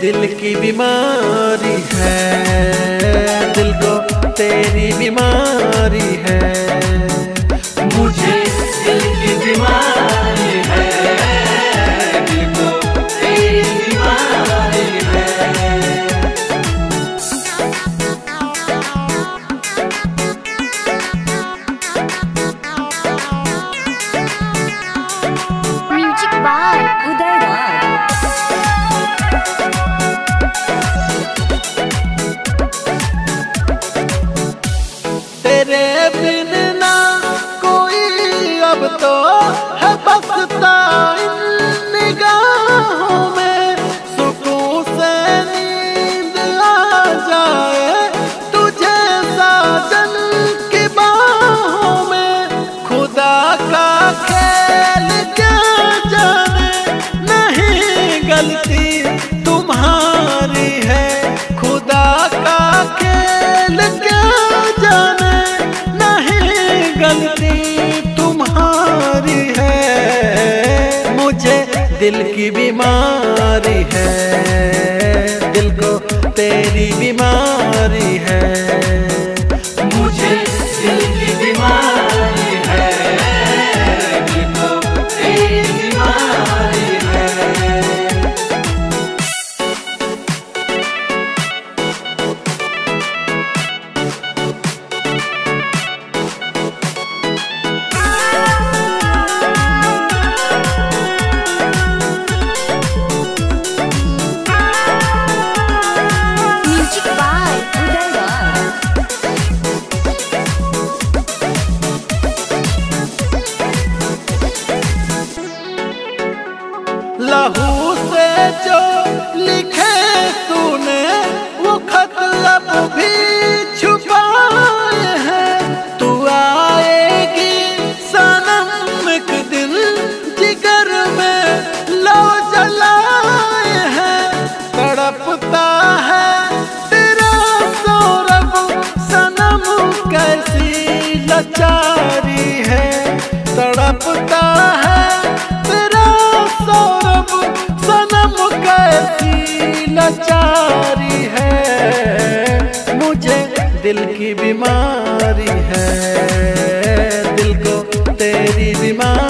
दिल की बीमारी है, दिल को तेरी बीमारी है। मुझे दिल की बीमारी है, दिल को तेरी बीमारी है। Music by Uday Raj. तेरे बिन ना कोई अब तो है बसता इन निगाहों में, सुकून से नींद आ जाए तुझे साजन की बाहों में। खुदा का खेल क्या जाने, नहीं गलती तुम्हारी है। खुदा का खेल क्या जाने, गलती तुम्हारी है। मुझे दिल की बीमारी है, दिल को तेरी बीमारी है। मुझे दिल की बीमारी है, दिल को तेरी बीमारी है। लहू से जो लिखे तूने वो खत अब भी छुपाए हैं। तू आएगी सनम एक दिन, जिगर में लो जलाए हैं। तड़पता है तेरा सौरभ सनम, कैसी लाचारी है। तड़पता है सौरभ सनम, कैसी लाचारी है। मुझे दिल की बीमारी है, दिल को तेरी बीमारी